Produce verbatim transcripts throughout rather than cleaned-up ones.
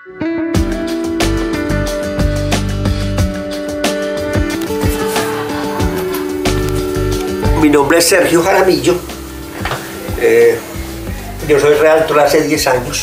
Mi nombre es Sergio Jaramillo, eh, yo soy realtor hace diez años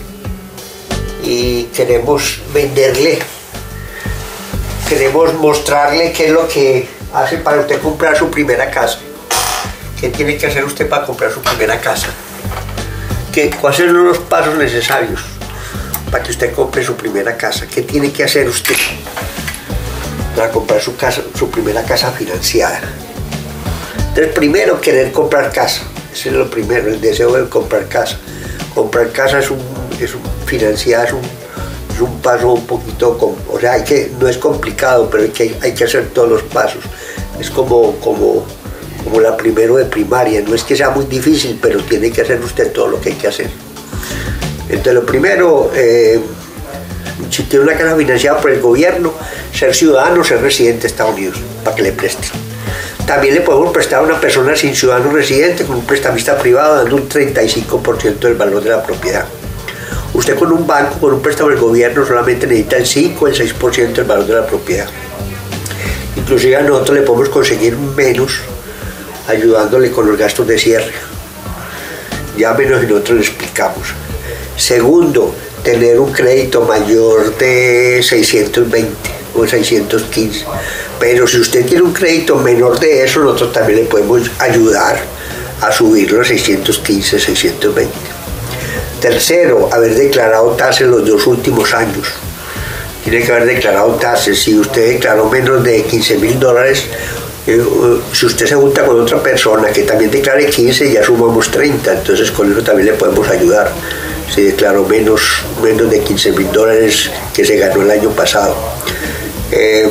y queremos venderle, queremos mostrarle qué es lo que hace para usted comprar su primera casa, qué tiene que hacer usted para comprar su primera casa, ¿Qué, cuáles son los pasos necesarios para que usted compre su primera casa, qué tiene que hacer usted para comprar su, casa, su primera casa financiada. Entonces, primero, querer comprar casa. Ese es lo primero, el deseo de comprar casa. Comprar casa es un, es un financiar, es un, es un paso un poquito, com, o sea, hay que, no es complicado, pero hay que, hay que hacer todos los pasos. Es como, como, como la primero de primaria, no es que sea muy difícil, pero tiene que hacer usted todo lo que hay que hacer. Entonces, lo primero, eh, si tiene una casa financiada por el gobierno, ser ciudadano, ser residente de Estados Unidos, para que le presten. También le podemos prestar a una persona sin ciudadano residente con un prestamista privado dando un treinta y cinco por ciento del valor de la propiedad. Usted con un banco, con un préstamo del gobierno, solamente necesita el cinco o el seis por ciento del valor de la propiedad. Inclusive a nosotros le podemos conseguir menos ayudándole con los gastos de cierre. Llámenos y nosotros le explicamos. Segundo, tener un crédito mayor de seiscientos veinte o seiscientos quince. Pero si usted tiene un crédito menor de eso, nosotros también le podemos ayudar a subirlo a seiscientos quince, seiscientos veinte. Tercero, haber declarado tasas en los dos últimos años. Tiene que haber declarado tasas. Si usted declaró menos de quince mil dólares, eh, si usted se junta con otra persona que también declare quince, ya sumamos treinta. Entonces con eso también le podemos ayudar. Si declaró menos, menos de quince mil dólares que se ganó el año pasado. Eh,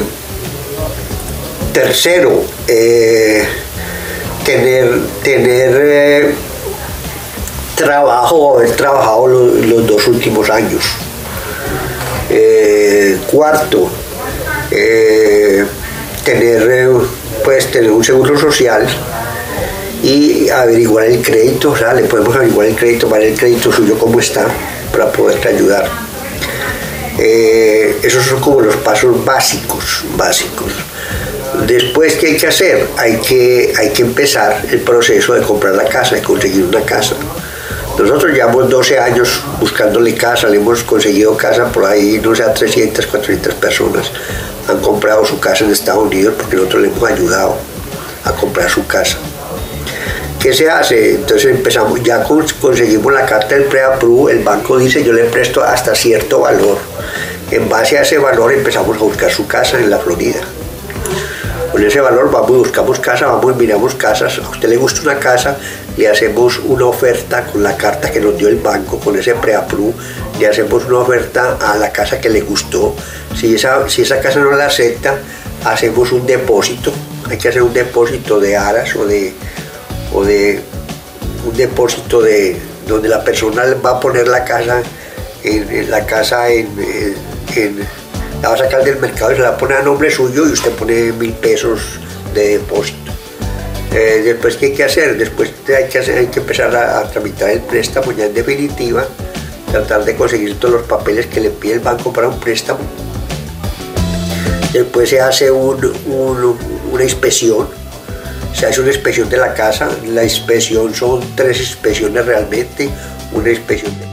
Tercero, eh, tener, tener eh, trabajo, haber trabajado los, los dos últimos años. Eh, cuarto, eh, tener, eh, pues, tener un seguro social y averiguar el crédito, o sea, le podemos averiguar el crédito, para el crédito suyo cómo está, para poderle ayudar. Eh, esos son como los pasos básicos, básicos. Después, ¿qué hay que hacer? Hay que, hay que empezar el proceso de comprar la casa, de conseguir una casa. Nosotros llevamos doce años buscándole casa, le hemos conseguido casa por ahí, no sé, a trescientas, cuatrocientas personas han comprado su casa en Estados Unidos porque nosotros le hemos ayudado a comprar su casa. ¿Qué se hace? Entonces empezamos, ya conseguimos la carta del pre-approve, el banco dice yo le presto hasta cierto valor. En base a ese valor empezamos a buscar su casa en la Florida. Con ese valor vamos y buscamos casa, vamos y miramos casas. A usted le gusta una casa, le hacemos una oferta con la carta que nos dio el banco, con ese pre-approve, le hacemos una oferta a la casa que le gustó. Si esa, si esa casa no la acepta, hacemos un depósito. Hay que hacer un depósito de aras o de, o de un depósito de donde la persona va a poner la casa en, en la casa en, en, en la va a sacar del mercado y se la pone a nombre suyo y usted pone mil pesos de depósito. Eh, después, ¿qué hay que hacer? Después hay que, hacer, hay que empezar a, a tramitar el préstamo ya en definitiva, tratar de conseguir todos los papeles que le pide el banco para un préstamo. Después se hace un, un, una inspección, se hace una inspección de la casa. La inspección son tres inspecciones realmente, una inspección de